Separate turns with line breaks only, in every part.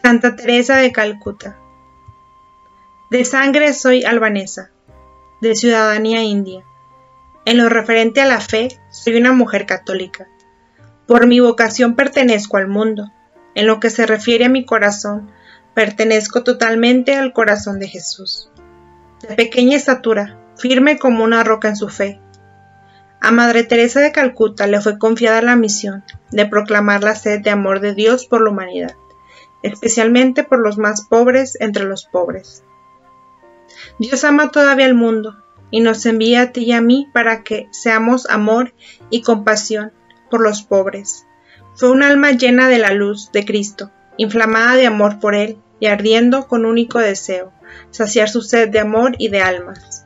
Santa Teresa de Calcuta. De sangre soy albanesa, de ciudadanía india. En lo referente a la fe, soy una mujer católica. Por mi vocación pertenezco al mundo. En lo que se refiere a mi corazón, pertenezco totalmente al corazón de Jesús. De pequeña estatura, firme como una roca en su fe. A Madre Teresa de Calcuta le fue confiada la misión de proclamar la sed de amor de Dios por la humanidad, especialmente por los más pobres entre los pobres. Dios ama todavía al mundo y nos envía a ti y a mí para que seamos amor y compasión por los pobres. Fue un alma llena de la luz de Cristo, inflamada de amor por Él y ardiendo con único deseo, saciar su sed de amor y de almas.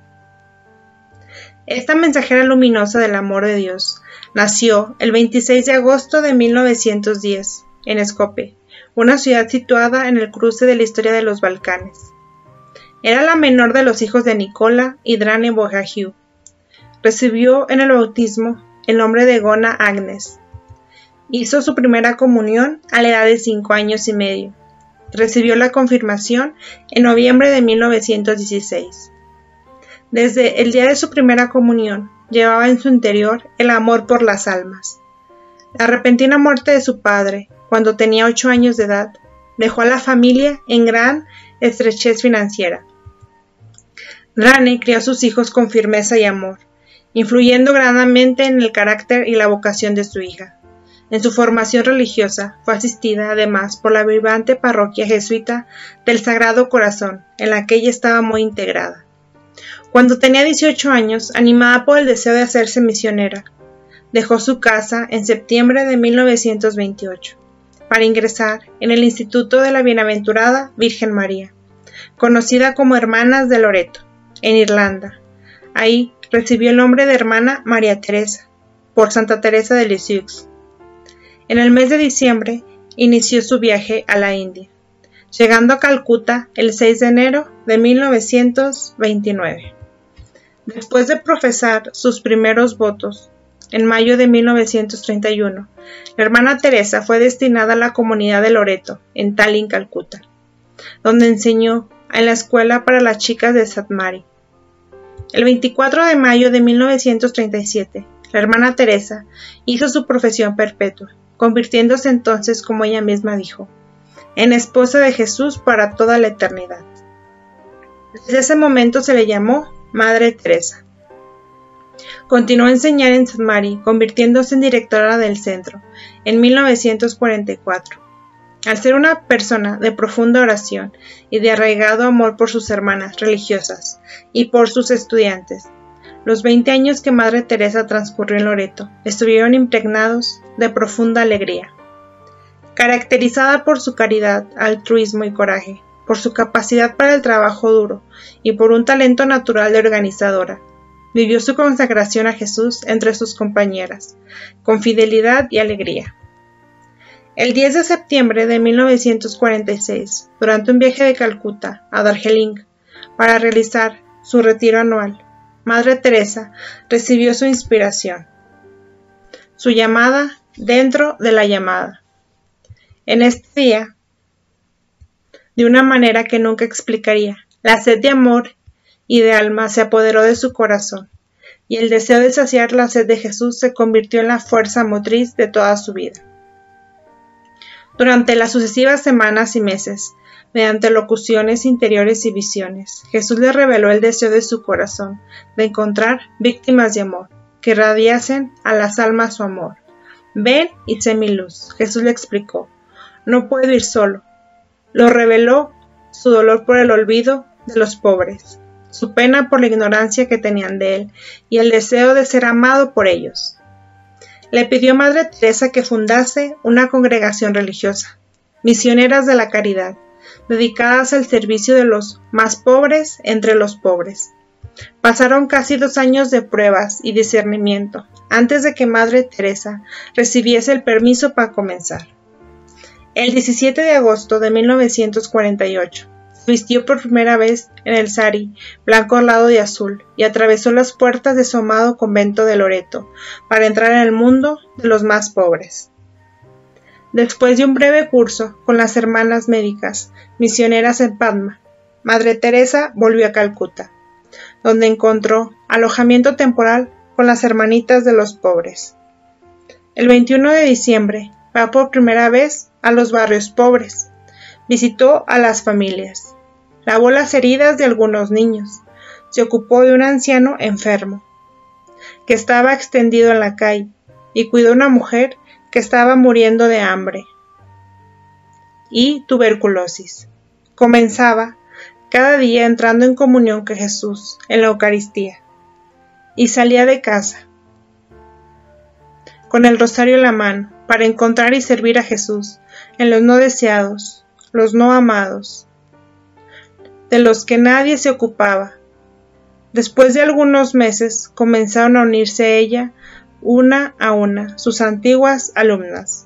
Esta mensajera luminosa del amor de Dios nació el 26 de agosto de 1910 en Skopje, una ciudad situada en el cruce de la historia de los Balcanes. Era la menor de los hijos de Nikola y Drane Bojagiu. Recibió en el bautismo el nombre de Gona Agnes. Hizo su primera comunión a la edad de 5 años y medio. Recibió la confirmación en noviembre de 1916. Desde el día de su primera comunión, llevaba en su interior el amor por las almas. La repentina muerte de su padre, cuando tenía 8 años de edad, dejó a la familia en gran estrechez financiera. Drane crió a sus hijos con firmeza y amor, influyendo grandemente en el carácter y la vocación de su hija. En su formación religiosa fue asistida además por la vibrante parroquia jesuita del Sagrado Corazón, en la que ella estaba muy integrada. Cuando tenía 18 años, animada por el deseo de hacerse misionera, dejó su casa en septiembre de 1928 para ingresar en el Instituto de la Bienaventurada Virgen María, conocida como Hermanas de Loreto, en Irlanda. Ahí recibió el nombre de Hermana María Teresa, por Santa Teresa de Lisieux. En el mes de diciembre inició su viaje a la India, llegando a Calcuta el 6 de enero de 1929. Después de profesar sus primeros votos, en mayo de 1931, la hermana Teresa fue destinada a la comunidad de Loreto, en Tallinn, Calcuta, donde enseñó en la escuela para las chicas de St. Mary. El 24 de mayo de 1937, la hermana Teresa hizo su profesión perpetua, convirtiéndose entonces, como ella misma dijo, en esposa de Jesús para toda la eternidad. Desde ese momento se le llamó Madre Teresa. Continuó a enseñar en St. Mary, convirtiéndose en directora del centro en 1944. Al ser una persona de profunda oración y de arraigado amor por sus hermanas religiosas y por sus estudiantes, los 20 años que Madre Teresa transcurrió en Loreto estuvieron impregnados de profunda alegría. Caracterizada por su caridad, altruismo y coraje, por su capacidad para el trabajo duro y por un talento natural de organizadora, vivió su consagración a Jesús entre sus compañeras, con fidelidad y alegría. El 10 de septiembre de 1946, durante un viaje de Calcuta a Darjeeling para realizar su retiro anual, Madre Teresa recibió su inspiración, su llamada dentro de la llamada. En este día, de una manera que nunca explicaría, la sed de amor y de alma se apoderó de su corazón, y el deseo de saciar la sed de Jesús se convirtió en la fuerza motriz de toda su vida. Durante las sucesivas semanas y meses, mediante locuciones interiores y visiones, Jesús le reveló el deseo de su corazón de encontrar víctimas de amor, que irradiasen a las almas su amor. Ven y sé mi luz, Jesús le explicó. No puedo ir solo. Lo reveló su dolor por el olvido de los pobres, su pena por la ignorancia que tenían de él y el deseo de ser amado por ellos. Le pidió a Madre Teresa que fundase una congregación religiosa, misioneras de la caridad, dedicadas al servicio de los más pobres entre los pobres. Pasaron casi 2 años de pruebas y discernimiento antes de que Madre Teresa recibiese el permiso para comenzar. El 17 de agosto de 1948, se vistió por primera vez en el sari blanco orlado de azul y atravesó las puertas de su amado convento de Loreto para entrar en el mundo de los más pobres. Después de un breve curso con las hermanas médicas misioneras en Padma, Madre Teresa volvió a Calcuta, donde encontró alojamiento temporal con las hermanitas de los pobres. El 21 de diciembre va por primera vez a los barrios pobres, visitó a las familias, lavó las heridas de algunos niños, se ocupó de un anciano enfermo, que estaba extendido en la calle, y cuidó a una mujer que estaba muriendo de hambre y tuberculosis. Comenzaba cada día entrando en comunión con Jesús en la Eucaristía, y salía de casa con el rosario en la mano para encontrar y servir a Jesús en los no deseados, los no amados, de los que nadie se ocupaba. Después de algunos meses comenzaron a unirse a ella una a una sus antiguas alumnas.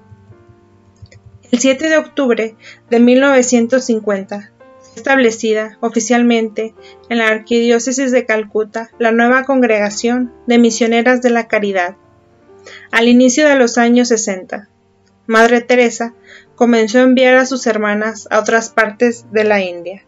El 7 de octubre de 1950 fue establecida oficialmente en la Arquidiócesis de Calcuta la nueva Congregación de Misioneras de la Caridad. Al inicio de los años 60, Madre Teresa comenzó a enviar a sus hermanas a otras partes de la India.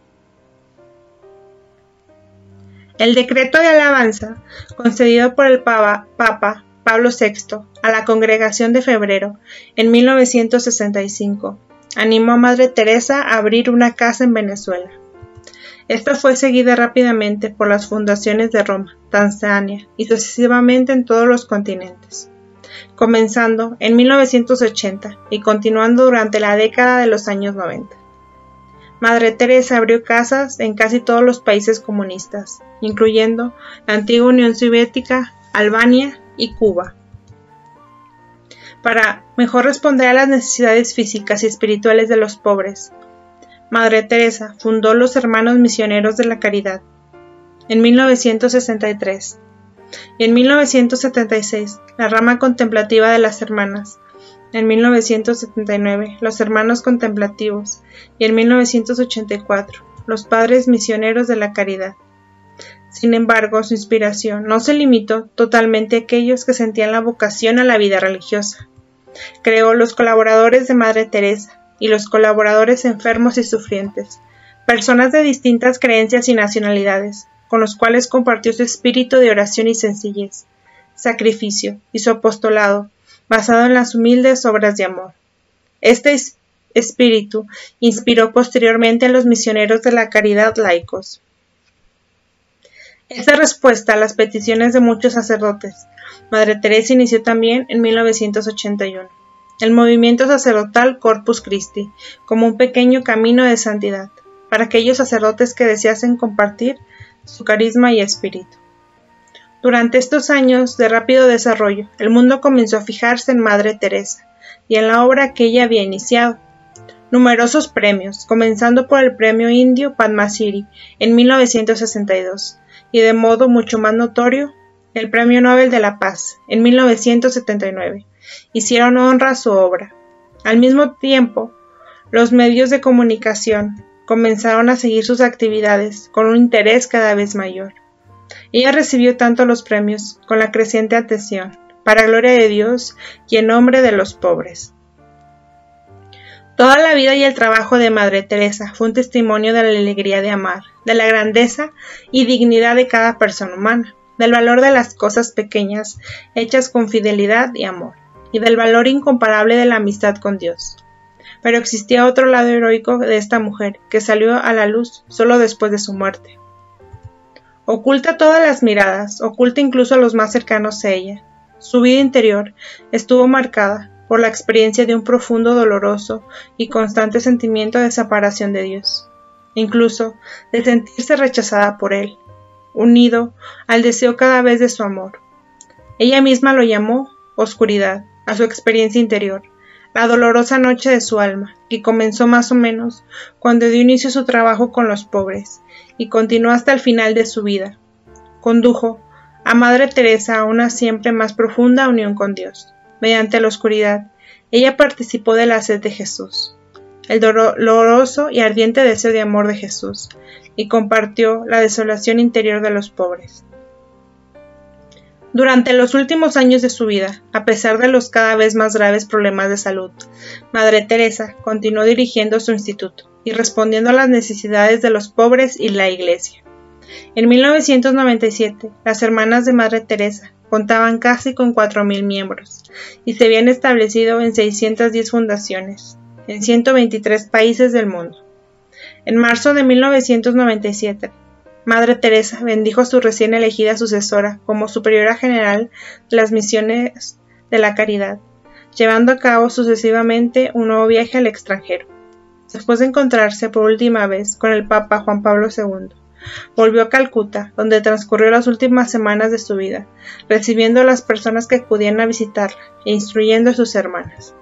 El decreto de alabanza concedido por el Papa Pablo VI a la Congregación de Febrero en 1965 animó a Madre Teresa a abrir una casa en Venezuela. Esta fue seguida rápidamente por las fundaciones de Roma, Tanzania y sucesivamente en todos los continentes, comenzando en 1980 y continuando durante la década de los años 90. Madre Teresa abrió casas en casi todos los países comunistas, incluyendo la antigua Unión Soviética, Albania y Cuba. Para mejor responder a las necesidades físicas y espirituales de los pobres, Madre Teresa fundó los Hermanos Misioneros de la Caridad en 1963 y en 1976 la rama contemplativa de las hermanas, en 1979 los Hermanos Contemplativos y en 1984 los Padres Misioneros de la Caridad. Sin embargo, su inspiración no se limitó totalmente a aquellos que sentían la vocación a la vida religiosa. Creó los colaboradores de Madre Teresa y los colaboradores enfermos y sufrientes, personas de distintas creencias y nacionalidades, con los cuales compartió su espíritu de oración y sencillez, sacrificio y su apostolado, basado en las humildes obras de amor. Este espíritu inspiró posteriormente a los misioneros de la caridad laicos. Esta respuesta a las peticiones de muchos sacerdotes, Madre Teresa inició también en 1981 el movimiento sacerdotal Corpus Christi como un pequeño camino de santidad para aquellos sacerdotes que deseasen compartir su carisma y espíritu. Durante estos años de rápido desarrollo, el mundo comenzó a fijarse en Madre Teresa y en la obra que ella había iniciado. Numerosos premios, comenzando por el premio indio Padma Shri en 1962 y de modo mucho más notorio, el Premio Nobel de la Paz en 1979, hicieron honra a su obra. Al mismo tiempo, los medios de comunicación comenzaron a seguir sus actividades con un interés cada vez mayor. Ella recibió tanto los premios con la creciente atención, para gloria de Dios y en nombre de los pobres. Toda la vida y el trabajo de Madre Teresa fue un testimonio de la alegría de amar, de la grandeza y dignidad de cada persona humana, del valor de las cosas pequeñas hechas con fidelidad y amor, y del valor incomparable de la amistad con Dios. Pero existía otro lado heroico de esta mujer que salió a la luz solo después de su muerte. Oculta todas las miradas, oculta incluso a los más cercanos a ella, su vida interior estuvo marcada por la experiencia de un profundo, doloroso y constante sentimiento de separación de Dios, incluso de sentirse rechazada por Él, unido al deseo cada vez de su amor. Ella misma lo llamó oscuridad a su experiencia interior, la dolorosa noche de su alma, que comenzó más o menos cuando dio inicio a su trabajo con los pobres y continuó hasta el final de su vida. Condujo a Madre Teresa a una siempre más profunda unión con Dios. Mediante la oscuridad, ella participó de la sed de Jesús, el doloroso y ardiente deseo de amor de Jesús, y compartió la desolación interior de los pobres. Durante los últimos años de su vida, a pesar de los cada vez más graves problemas de salud, Madre Teresa continuó dirigiendo su instituto y respondiendo a las necesidades de los pobres y la Iglesia. En 1997, las hermanas de Madre Teresa contaban casi con 4.000 miembros y se habían establecido en 610 fundaciones, en 123 países del mundo. En marzo de 1997, Madre Teresa bendijo a su recién elegida sucesora como superiora general de las misiones de la caridad, llevando a cabo sucesivamente un nuevo viaje al extranjero. Después de encontrarse por última vez con el Papa Juan Pablo II, volvió a Calcuta, donde transcurrió las últimas semanas de su vida, recibiendo a las personas que acudían a visitarla e instruyendo a sus hermanas.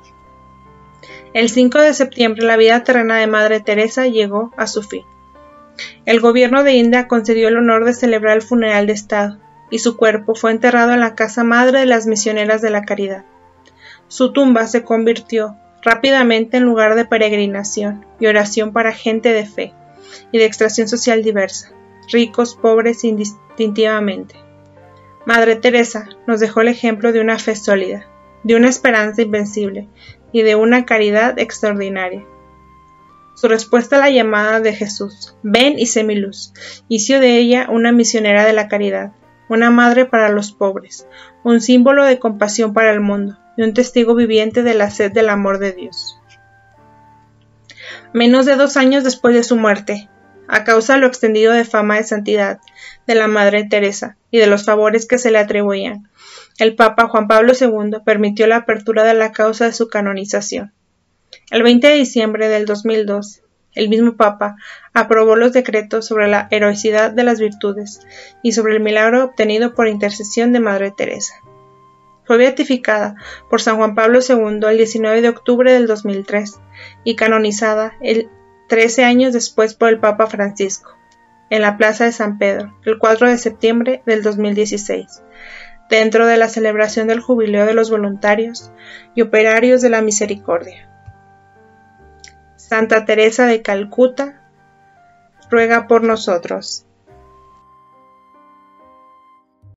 El 5 de septiembre la vida terrena de Madre Teresa llegó a su fin. El gobierno de India concedió el honor de celebrar el funeral de Estado, y su cuerpo fue enterrado en la casa madre de las misioneras de la caridad. Su tumba se convirtió rápidamente en lugar de peregrinación y oración para gente de fe y de extracción social diversa, ricos, pobres indistintivamente. Madre Teresa nos dejó el ejemplo de una fe sólida, de una esperanza invencible y de una caridad extraordinaria. Su respuesta a la llamada de Jesús, ven y sé mi luz, hizo de ella una misionera de la caridad, una madre para los pobres, un símbolo de compasión para el mundo y un testigo viviente de la sed del amor de Dios. Menos de 2 años después de su muerte, a causa de lo extendido de fama de santidad de la Madre Teresa y de los favores que se le atribuían, el Papa Juan Pablo II permitió la apertura de la causa de su canonización. El 20 de diciembre del 2002, el mismo Papa aprobó los decretos sobre la heroicidad de las virtudes y sobre el milagro obtenido por intercesión de Madre Teresa. Fue beatificada por San Juan Pablo II el 19 de octubre del 2003 y canonizada 13 años después por el Papa Francisco, en la Plaza de San Pedro, el 4 de septiembre del 2016, dentro de la celebración del Jubileo de los Voluntarios y Operarios de la Misericordia. Santa Teresa de Calcuta, ruega por nosotros.